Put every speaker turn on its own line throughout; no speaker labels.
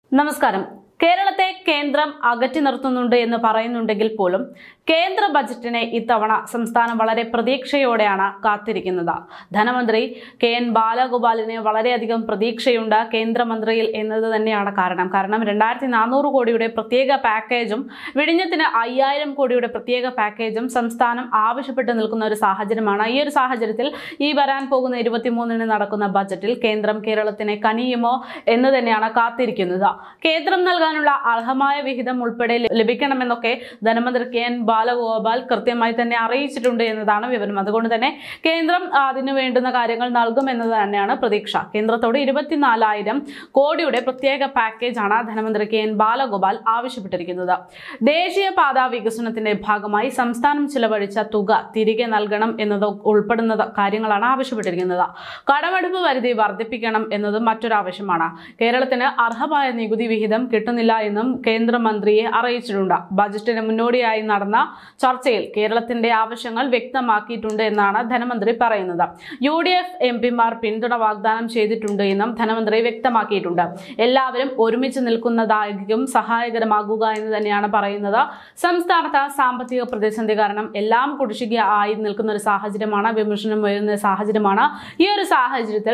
നമസ്കാരം. കേരളത്തെ കേന്ദ്രം അകറ്റി നിർത്തുന്നുണ്ട് എന്ന് പറയുന്നുണ്ടെങ്കിൽ പോലും കേന്ദ്ര ബജറ്റിനെ ഇത്തവണ സംസ്ഥാനം വളരെ പ്രതീക്ഷയോടെയാണ് കാത്തിരിക്കുന്നത്. ധനമന്ത്രി കെ.എൻ. ബാലഗോപാലിന് വളരെയധികം പ്രതീക്ഷയുണ്ട് കേന്ദ്രമന്ത്രിയിൽ എന്നത് തന്നെയാണ് കാരണം. 2400 കോടിയുടെ പ്രത്യേക പാക്കേജും വിഴിഞ്ഞത്തിന് 5000 കോടിയുടെ പ്രത്യേക പാക്കേജും സംസ്ഥാനം ആവശ്യപ്പെട്ട് നിൽക്കുന്ന ഒരു സാഹചര്യമാണ്. ഈ ഒരു സാഹചര്യത്തിൽ ഈ വരാൻ പോകുന്ന 23-ന് നടക്കുന്ന ബജറ്റിൽ കേന്ദ്രം കേരളത്തിനെ കനിയുമോ എന്ന് തന്നെയാണ് കാത്തിരിക്കുന്നത്. കേന്ദ്രം നൽകാനുള്ള അർഹമായ വിഹിതം ഉൾപ്പെടെ ലഭിക്കണമെന്നൊക്കെ ധനമന്ത്രി കെ.എൻ. ബാലഗോപാൽ കൃത്യമായി തന്നെ അറിയിച്ചിട്ടുണ്ട് എന്നതാണ് വിവരം. അതുകൊണ്ട് തന്നെ കേന്ദ്രം അതിനു വേണ്ടുന്ന കാര്യങ്ങൾ നൽകുമെന്നത് തന്നെയാണ് പ്രതീക്ഷ. കേന്ദ്രത്തോട് 24,000 കോടിയുടെ പ്രത്യേക പാക്കേജാണ് ധനമന്ത്രി കെ.എൻ. ബാലഗോപാൽ ആവശ്യപ്പെട്ടിരിക്കുന്നത്. ദേശീയപാത വികസനത്തിന്റെ ഭാഗമായി സംസ്ഥാനം ചിലവഴിച്ച തുക തിരികെ നൽകണം എന്നത് ഉൾപ്പെടുന്ന കാര്യങ്ങളാണ് ആവശ്യപ്പെട്ടിരിക്കുന്നത്. കടമെടുപ്പ് പരിധി വർദ്ധിപ്പിക്കണം എന്നതും മറ്റൊരാവശ്യമാണ്. കേരളത്തിന് അർഹമായ നികുതി വിഹിതം കിട്ടുന്നില്ല എന്നും കേന്ദ്രമന്ത്രിയെ അറിയിച്ചിട്ടുണ്ട്. ബജറ്റിന് മുന്നോടിയായി നടന്ന ചർച്ചയിൽ കേരളത്തിന്റെ ആവശ്യങ്ങൾ വ്യക്തമാക്കിയിട്ടുണ്ട് എന്നാണ് ധനമന്ത്രി പറയുന്നത്. UDF MP-മാർ പിന്തുണ വാഗ്ദാനം ചെയ്തിട്ടുണ്ട് എന്നും ധനമന്ത്രി വ്യക്തമാക്കിയിട്ടുണ്ട്. എല്ലാവരും ഒരുമിച്ച് നിൽക്കുന്നതായിരിക്കും സഹായകരമാകുക എന്ന് തന്നെയാണ് പറയുന്നത്. സംസ്ഥാനത്ത് സാമ്പത്തിക പ്രതിസന്ധി കാരണം എല്ലാം കുടിശ്ശിക ആയി നിൽക്കുന്ന ഒരു സാഹചര്യമാണ്, വിമർശനം വരുന്ന സാഹചര്യമാണ്. ഈ ഒരു സാഹചര്യത്തിൽ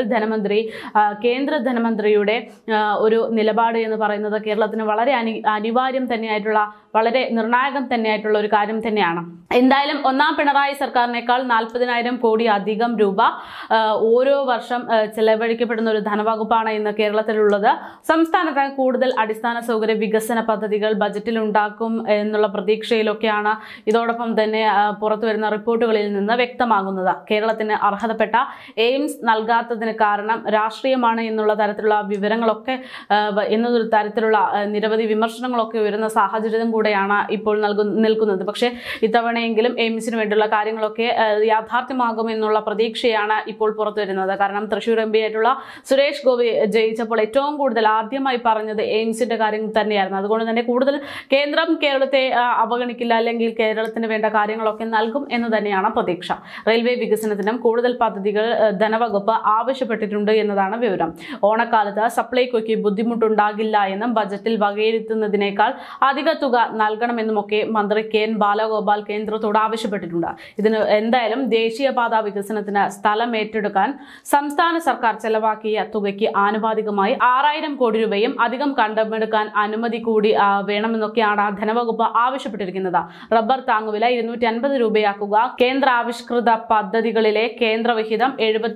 കേന്ദ്ര ധനമന്ത്രിയുടെ ഒരു നിലപാട് എന്ന് പറയുന്നത് കേരളത്തിന് വളരെ അനിവാര്യം തന്നെയായിട്ടുള്ള, വളരെ നിർണായകം തന്നെയായിട്ടുള്ള ഒരു കാര്യം തന്നെയാണ്. എന്തായാലും ഒന്നാം പിണറായി സർക്കാരിനേക്കാൾ 40,000 കോടി അധികം രൂപ ഓരോ വർഷം ചെലവഴിക്കപ്പെടുന്ന ഒരു ധനവകുപ്പാണ് ഇന്ന് കേരളത്തിലുള്ളത്. സംസ്ഥാനത്ത് കൂടുതൽ അടിസ്ഥാന സൗകര്യ വികസന പദ്ധതികൾ ബജറ്റിൽ ഉണ്ടാക്കും എന്നുള്ള പ്രതീക്ഷയിലൊക്കെയാണ് ഇതോടൊപ്പം തന്നെ പുറത്തു വരുന്ന റിപ്പോർട്ടുകളിൽ നിന്ന് വ്യക്തമാകുന്നത്. കേരളത്തിന് അർഹതപ്പെട്ട എയിംസ് നൽകാത്തതിന് കാരണം രാഷ്ട്രീയമാണ് എന്നുള്ള തരത്തിലുള്ള വിവരങ്ങളൊക്കെ എന്നൊരു തരത്തിലുള്ള നിരവധി വിമർശനങ്ങളൊക്കെ വരുന്ന സാഹചര്യം കൂടെയാണ് ഇപ്പോൾ നിൽക്കുന്നത്. പക്ഷേ ഇത്തവണയെങ്കിലും എയിംസിന് വേണ്ടിയുള്ള കാര്യങ്ങളൊക്കെ യാഥാർത്ഥ്യമാകും എന്നുള്ള പ്രതീക്ഷയാണ് ഇപ്പോൾ പുറത്തു വരുന്നത്. കാരണം തൃശ്ശൂർ MP ആയിട്ടുള്ള സുരേഷ് ഗോപി ജയിച്ചപ്പോൾ ഏറ്റവും കൂടുതൽ ആദ്യമായി പറഞ്ഞത് എയിംസിന്റെ കാര്യം തന്നെയായിരുന്നു. അതുകൊണ്ട് തന്നെ കൂടുതൽ കേന്ദ്രം കേരളത്തെ അവഗണിക്കില്ല, അല്ലെങ്കിൽ കേരളത്തിന് വേണ്ട കാര്യങ്ങളൊക്കെ നൽകും എന്ന് തന്നെയാണ് പ്രതീക്ഷ. റെയിൽവേ വികസനത്തിനും കൂടുതൽ പദ്ധതികൾ ധനവകുപ്പ് ആവശ്യപ്പെട്ടിട്ടുണ്ട് എന്നതാണ് വിവരം. ഓണക്കാലത്ത് സപ്ലൈകോയ്ക്ക് ബുദ്ധിമുട്ടുണ്ടാകില്ല എന്നും ബജറ്റിൽ വകയിരുത്തുന്നതിനേക്കാൾ അധിക തുക നൽകണമെന്നുമൊക്കെ മന്ത്രി കെ.എൻ. ബാലഗോപാൽ കേന്ദ്രത്തോട് ആവശ്യപ്പെട്ടിട്ടുണ്ട്. ഇതിന് എന്തായാലും ദേശീയപാത വികസനത്തിന് സ്ഥലം ഏറ്റെടുക്കാൻ സംസ്ഥാന സർക്കാർ ചെലവാക്കിയ തുകയ്ക്ക് ആനുപാതികമായി 6,000 കോടി രൂപയും അധികം കടമെടുക്കാൻ അനുമതി കൂടി വേണമെന്നൊക്കെയാണ് ധനവകുപ്പ് ആവശ്യപ്പെട്ടിരിക്കുന്നത്. റബ്ബർ താങ്ങുവില 250 രൂപയാക്കുക, കേന്ദ്ര ആവിഷ്കൃത പദ്ധതികളിലെ കേന്ദ്രവിഹിതം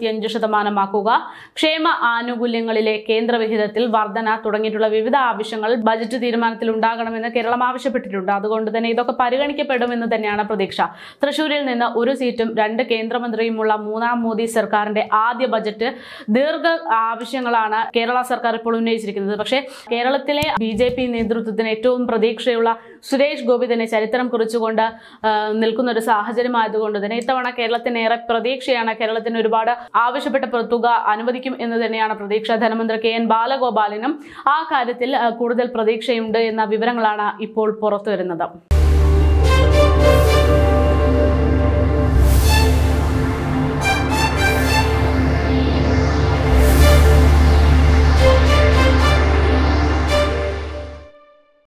75% ക്ഷേമ ആനുകൂല്യങ്ങളിലെ കേന്ദ്രവിഹിതത്തിൽ വർധന തുടങ്ങിയിട്ടുള്ള വിവിധ ആവശ്യങ്ങൾ ബജറ്റ് തീരുമാനത്തിൽ ഉണ്ടാകണമെന്ന് കേരളം ആവശ്യപ്പെട്ടിട്ടുണ്ട്. അതുകൊണ്ട് തന്നെ ഇതൊക്കെ പരിഗണിക്കപ്പെടുമെന്ന് തന്നെയാണ് പ്രതീക്ഷ. തൃശ്ശൂരിൽ നിന്ന് ഒരു സീറ്റും 2 കേന്ദ്രമന്ത്രിയുമുള്ള മൂന്നാം മോദി സർക്കാരിന്റെ ആദ്യ ബജറ്റ് ദീർഘ ആവശ്യങ്ങളാണ് കേരള സർക്കാർ ഇപ്പോൾ ഉന്നയിച്ചിരിക്കുന്നത്. പക്ഷേ കേരളത്തിലെ BJP നേതൃത്വത്തിന് ഏറ്റവും പ്രതീക്ഷയുള്ള സുരേഷ് ഗോപി തന്നെ ചരിത്രം കുറിച്ചുകൊണ്ട് നിൽക്കുന്ന ഒരു സാഹചര്യമായതുകൊണ്ട് തന്നെ ഇത്തവണ കേരളത്തിന് ഏറെ പ്രതീക്ഷയാണ്. കേരളത്തിന് ഒരുപാട് ആവശ്യപ്പെട്ട തുക അനുവദിക്കും എന്ന് തന്നെയാണ് പ്രതീക്ഷ. ധനമന്ത്രി കെ.എൻ. ബാലഗോപാലിനും ആ കാര്യത്തിൽ കൂടുതൽ പ്രതീക്ഷയുണ്ട് എന്ന വിവരങ്ങളാണ് ഇപ്പോൾ പുറത്തു വരുന്നത്.